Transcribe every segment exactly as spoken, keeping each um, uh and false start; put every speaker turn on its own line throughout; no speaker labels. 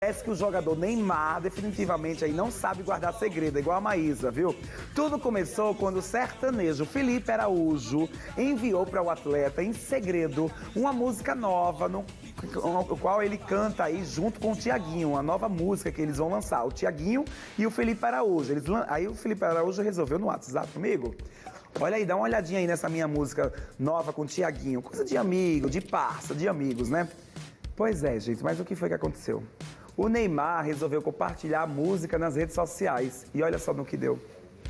Parece que o jogador Neymar definitivamente aí não sabe guardar segredo, igual a Maísa, viu? Tudo começou quando o sertanejo Felipe Araújo enviou para o atleta, em segredo, uma música nova, no o qual ele canta aí junto com o Tiaguinho, uma nova música que eles vão lançar, o Tiaguinho e o Felipe Araújo. Eles, aí o Felipe Araújo resolveu no WhatsApp comigo. Olha aí, dá uma olhadinha aí nessa minha música nova com o Tiaguinho. Coisa de amigo, de parça, de amigos, né? Pois é, gente, mas o que foi que aconteceu? O Neymar resolveu compartilhar a música nas redes sociais. E olha só no que deu.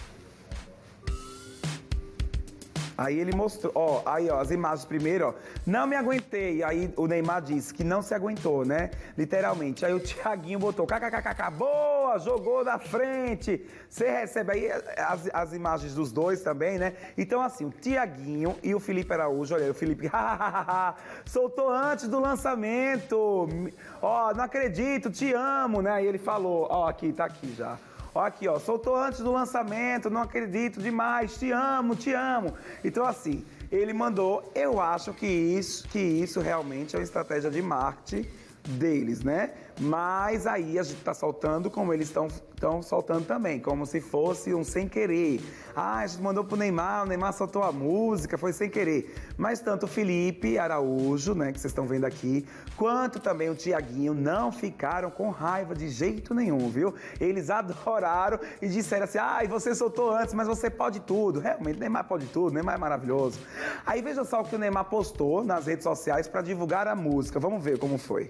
Aí ele mostrou, ó, aí ó, as imagens primeiro, ó, não me aguentei. Aí o Neymar disse que não se aguentou, né? Literalmente. Aí o Tiaguinho botou kkkk, boa, jogou na frente. Você recebe aí as, as imagens dos dois também, né? Então assim, o Tiaguinho e o Felipe Araújo, olha, o Felipe, soltou antes do lançamento. Ó, não acredito, te amo, né? Aí ele falou, ó, aqui, tá aqui já. Ó aqui, ó, soltou antes do lançamento, não acredito demais, te amo, te amo. Então assim, ele mandou, eu acho que isso, que isso realmente é uma estratégia de marketing deles, né? Mas aí a gente tá soltando como eles estão estão soltando também, como se fosse um sem querer. Ah, a gente mandou pro Neymar, o Neymar soltou a música, foi sem querer. Mas tanto o Felipe Araújo, né, que vocês estão vendo aqui, quanto também o Tiaguinho não ficaram com raiva de jeito nenhum, viu? Eles adoraram e disseram assim, ah, você soltou antes, mas você pode tudo. Realmente, Neymar pode tudo, Neymar é maravilhoso. Aí veja só o que o Neymar postou nas redes sociais para divulgar a música. Vamos ver como foi.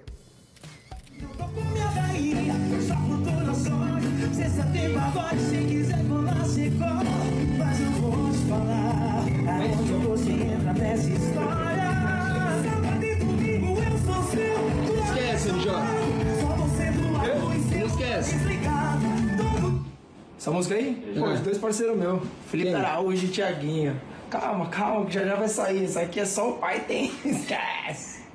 Só por toda sorte, cê só tem pagode, se quiser colar, cê cola. Mas eu vou te falar, aonde você entra nessa história. Sábado e domingo eu sou seu.
Esquece, M J.
Só você do lado e seu.
Não esquece.
Essa música aí? Pô, os dois parceiros meus, Felipe Araújo e Tiaguinho. Calma, calma, que já já vai sair. Isso aqui é só o pai tem. Esquece.